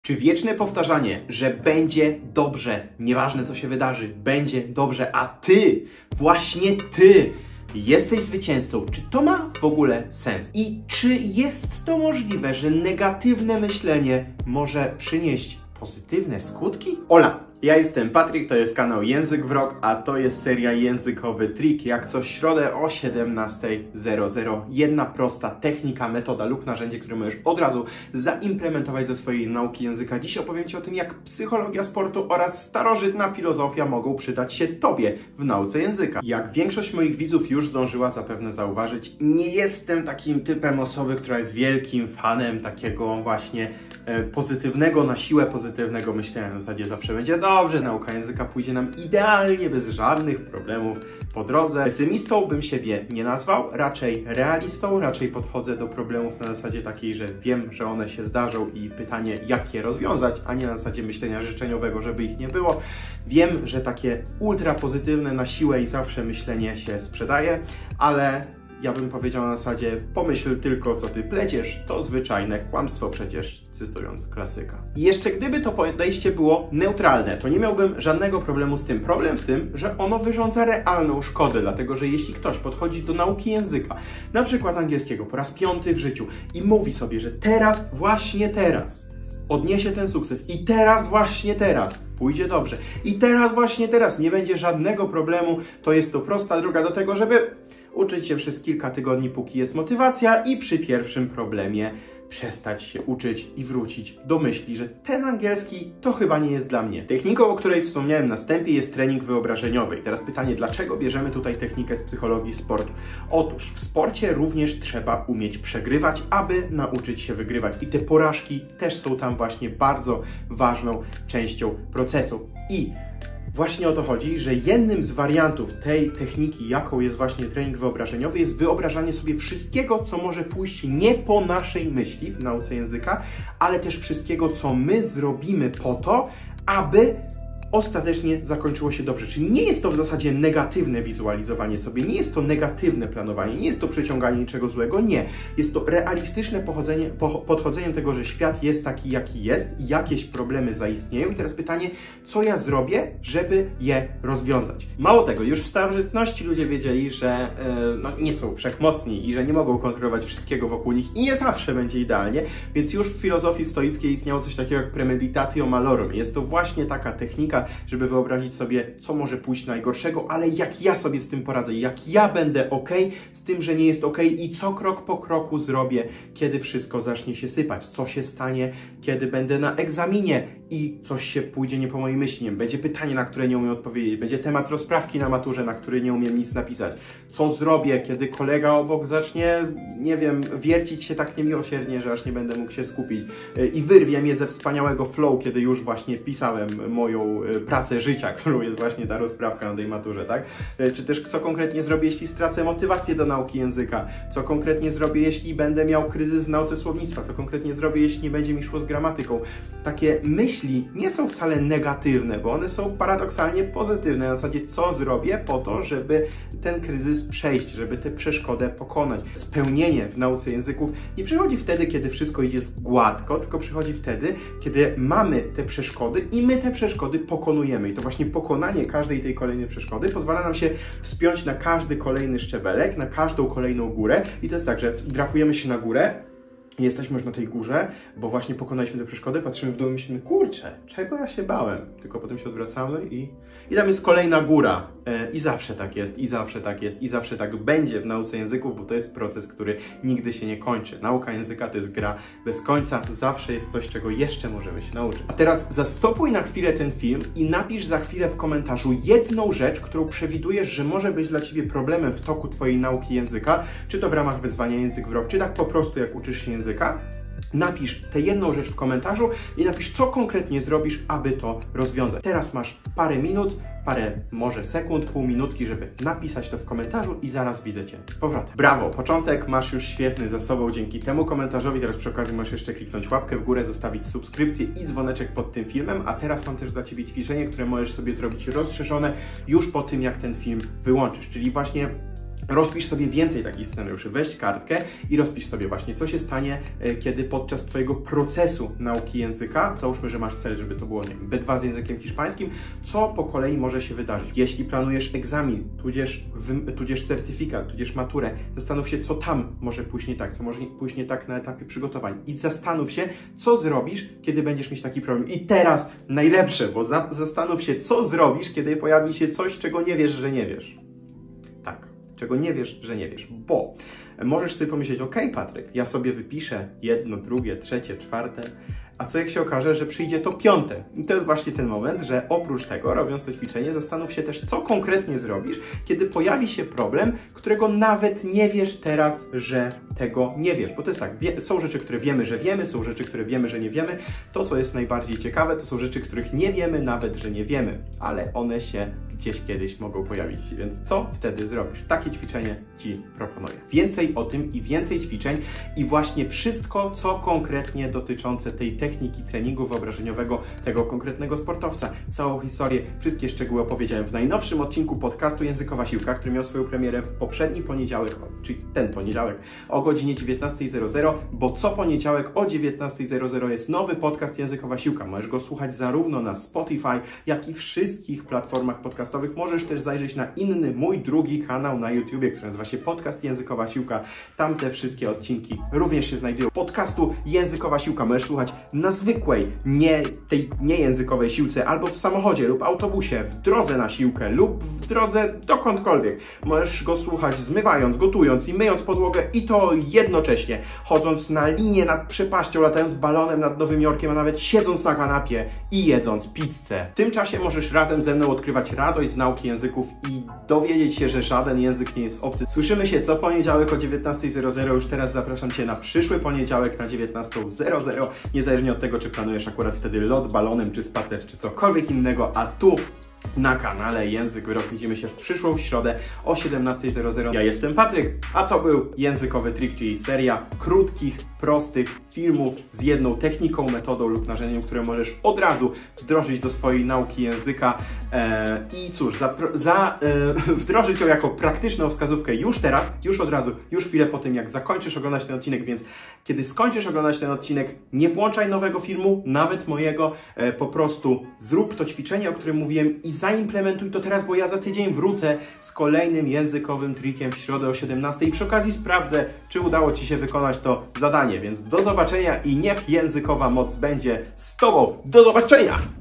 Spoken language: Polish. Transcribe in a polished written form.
Czy wieczne powtarzanie, że będzie dobrze, nieważne co się wydarzy, będzie dobrze, a ty, właśnie ty, jesteś zwycięzcą, czy to ma w ogóle sens? I czy jest to możliwe, że negatywne myślenie może przynieść pozytywne skutki? Ola, ja jestem Patryk, to jest kanał Język w Rok, a to jest seria Językowy Trik. Jak co środę o 17:00. Jedna prosta technika, metoda lub narzędzie, które możesz od razu zaimplementować do swojej nauki języka. Dziś opowiem Ci o tym, jak psychologia sportu oraz starożytna filozofia mogą przydać się Tobie w nauce języka. Jak większość moich widzów już zdążyła zapewne zauważyć, nie jestem takim typem osoby, która jest wielkim fanem takiego właśnie pozytywnego, na siłę pozytywnego myślenia. W zasadzie zawsze będzie dobrze, nauka języka pójdzie nam idealnie, bez żadnych problemów po drodze. Pesymistą bym siebie nie nazwał, raczej realistą, raczej podchodzę do problemów na zasadzie takiej, że wiem, że one się zdarzą i pytanie, jak je rozwiązać, a nie na zasadzie myślenia życzeniowego, żeby ich nie było. Wiem, że takie ultra pozytywne na siłę i zawsze myślenie się sprzedaje, ale ja bym powiedział na zasadzie, pomyśl tylko, co ty pleciesz, to zwyczajne kłamstwo przecież, cytując klasyka. I jeszcze gdyby to podejście było neutralne, to nie miałbym żadnego problemu z tym. Problem w tym, że ono wyrządza realną szkodę, dlatego że jeśli ktoś podchodzi do nauki języka, na przykład angielskiego, po raz 5 w życiu i mówi sobie, że teraz, właśnie teraz, odniesie ten sukces i teraz, właśnie teraz pójdzie dobrze i teraz, właśnie teraz nie będzie żadnego problemu, to jest to prosta droga do tego, żeby uczyć się przez kilka tygodni, póki jest motywacja i przy pierwszym problemie przestać się uczyć i wrócić do myśli, że ten angielski to chyba nie jest dla mnie. Techniką, o której wspomniałem na wstępie, jest trening wyobrażeniowy. I teraz pytanie, dlaczego bierzemy tutaj technikę z psychologii sportu? Otóż w sporcie również trzeba umieć przegrywać, aby nauczyć się wygrywać. I te porażki też są tam właśnie bardzo ważną częścią procesu. I właśnie o to chodzi, że jednym z wariantów tej techniki, jaką jest właśnie trening wyobrażeniowy, jest wyobrażanie sobie wszystkiego, co może pójść nie po naszej myśli w nauce języka, ale też wszystkiego, co my zrobimy po to, aby ostatecznie zakończyło się dobrze. Czyli nie jest to w zasadzie negatywne wizualizowanie sobie, nie jest to negatywne planowanie, nie jest to przyciąganie niczego złego, nie. Jest to realistyczne podchodzenie do tego, że świat jest taki, jaki jest i jakieś problemy zaistnieją. I teraz pytanie, co ja zrobię, żeby je rozwiązać? Mało tego, już w starożytności ludzie wiedzieli, że nie są wszechmocni i że nie mogą kontrolować wszystkiego wokół nich i nie zawsze będzie idealnie, więc już w filozofii stoickiej istniało coś takiego jak premeditatio malorum. Jest to właśnie taka technika, żeby wyobrazić sobie, co może pójść najgorszego, ale jak ja sobie z tym poradzę, jak ja będę ok z tym, że nie jest ok i co krok po kroku zrobię, kiedy wszystko zacznie się sypać, co się stanie, kiedy będę na egzaminie i coś się pójdzie nie po mojej myśli, będzie pytanie, na które nie umiem odpowiedzieć, będzie temat rozprawki na maturze, na który nie umiem nic napisać, co zrobię, kiedy kolega obok zacznie, nie wiem, wiercić się tak niemiłosiernie, że aż nie będę mógł się skupić i wyrwie mnie ze wspaniałego flow, kiedy już właśnie pisałem moją pracę życia, którą jest właśnie ta rozprawka na tej maturze, tak? Czy też co konkretnie zrobię, jeśli stracę motywację do nauki języka? Co konkretnie zrobię, jeśli będę miał kryzys w nauce słownictwa? Co konkretnie zrobię, jeśli nie będzie mi szło z gramatyką? Takie myśli nie są wcale negatywne, bo one są paradoksalnie pozytywne. Na zasadzie, co zrobię po to, żeby ten kryzys przejść, żeby tę przeszkodę pokonać. Spełnienie w nauce języków nie przychodzi wtedy, kiedy wszystko idzie gładko, tylko przychodzi wtedy, kiedy mamy te przeszkody i my te przeszkody pokonujemy. I to właśnie pokonanie każdej tej kolejnej przeszkody pozwala nam się wspiąć na każdy kolejny szczebelek, na każdą kolejną górę. I to jest tak, że drapujemy się na górę, jesteśmy już na tej górze, bo właśnie pokonaliśmy tę przeszkodę, patrzymy w dół i myślimy, kurczę, czego ja się bałem? Tylko potem się odwracamy i tam jest kolejna góra. I zawsze tak jest, i zawsze tak jest, i zawsze tak będzie w nauce języków, bo to jest proces, który nigdy się nie kończy. Nauka języka to jest gra bez końca, zawsze jest coś, czego jeszcze możemy się nauczyć. A teraz zastopuj na chwilę ten film i napisz za chwilę w komentarzu jedną rzecz, którą przewidujesz, że może być dla Ciebie problemem w toku Twojej nauki języka, czy to w ramach wyzwania Język w Rok, czy tak po prostu jak uczysz się języka. Napisz tę jedną rzecz w komentarzu i napisz, co konkretnie zrobisz, aby to rozwiązać. Teraz masz parę minut, parę może sekund, pół minutki, żeby napisać to w komentarzu i zaraz widzę Cię z powrotem. Brawo, początek masz już świetny za sobą dzięki temu komentarzowi. Teraz przy okazji możesz jeszcze kliknąć łapkę w górę, zostawić subskrypcję i dzwoneczek pod tym filmem, a teraz mam też dla Ciebie ćwiczenie, które możesz sobie zrobić rozszerzone już po tym, jak ten film wyłączysz, czyli właśnie Rozpisz sobie więcej takich scenariuszy. Weź kartkę i rozpisz sobie właśnie, co się stanie, kiedy podczas Twojego procesu nauki języka, załóżmy, że masz cel, żeby to było, nie wiem, B2 z językiem hiszpańskim, co po kolei może się wydarzyć. Jeśli planujesz egzamin, tudzież certyfikat, tudzież maturę, zastanów się, co tam może pójść nie tak, co może pójść nie tak na etapie przygotowań i zastanów się, co zrobisz, kiedy będziesz mieć taki problem. I teraz najlepsze, bo zastanów się, co zrobisz, kiedy pojawi się coś, czego nie wiesz, że nie wiesz. Tak. Czego nie wiesz, że nie wiesz, bo możesz sobie pomyśleć, ok, Patryk, ja sobie wypiszę jedno, drugie, trzecie, czwarte, a co jak się okaże, że przyjdzie to piąte? I to jest właśnie ten moment, że oprócz tego, robiąc to ćwiczenie, zastanów się też, co konkretnie zrobisz, kiedy pojawi się problem, którego nawet nie wiesz teraz, że tego nie wiesz. Bo to jest tak, są rzeczy, które wiemy, że wiemy, są rzeczy, które wiemy, że nie wiemy. To, co jest najbardziej ciekawe, to są rzeczy, których nie wiemy nawet, że nie wiemy, ale one się gdzieś kiedyś mogą pojawić. Więc co wtedy zrobisz? Takie ćwiczenie Ci proponuję. Więcej o tym i więcej ćwiczeń i właśnie wszystko, co konkretnie dotyczące tej techniki treningu wyobrażeniowego tego konkretnego sportowca. Całą historię, wszystkie szczegóły opowiedziałem w najnowszym odcinku podcastu Językowa Siłka, który miał swoją premierę w poprzedni poniedziałek, czyli ten poniedziałek o godzinie 19:00, bo co poniedziałek o 19:00 jest nowy podcast Językowa Siłka. Możesz go słuchać zarówno na Spotify, jak i wszystkich platformach podcastowych. Możesz też zajrzeć na inny, mój drugi kanał na YouTubie, który nazywa się Podcast Językowa Siłka. Tam te wszystkie odcinki również się znajdują. Podcastu Językowa Siłka możesz słuchać na zwykłej, nie językowej siłce, albo w samochodzie lub autobusie, w drodze na siłkę lub w drodze dokądkolwiek. Możesz go słuchać zmywając, gotując i myjąc podłogę i to jednocześnie, chodząc na linię nad przepaścią, latając balonem nad Nowym Jorkiem, a nawet siedząc na kanapie i jedząc pizzę. W tym czasie możesz razem ze mną odkrywać radość z nauki języków i dowiedzieć się, że żaden język nie jest obcy. Słyszymy się co poniedziałek o 19:00. Już teraz zapraszam Cię na przyszły poniedziałek na 19:00. Niezależnie od tego, czy planujesz akurat wtedy lot balonem, czy spacer, czy cokolwiek innego, a tu na kanale Język Wyrok widzimy się w przyszłą środę o 17:00. Ja jestem Patryk, a to był Językowy Trik, czyli seria krótkich, prostych filmów z jedną techniką, metodą lub narzędziem, które możesz od razu wdrożyć do swojej nauki języka i cóż, wdrożyć ją jako praktyczną wskazówkę już teraz, już od razu, już chwilę po tym, jak zakończysz oglądać ten odcinek, więc kiedy skończysz oglądać ten odcinek, nie włączaj nowego filmu, nawet mojego, po prostu zrób to ćwiczenie, o którym mówiłem i zaimplementuj to teraz, bo ja za tydzień wrócę z kolejnym językowym trikiem w środę o 17:00 i przy okazji sprawdzę, czy udało Ci się wykonać to zadanie, więc do zobaczenia i niech językowa moc będzie z Tobą. Do zobaczenia!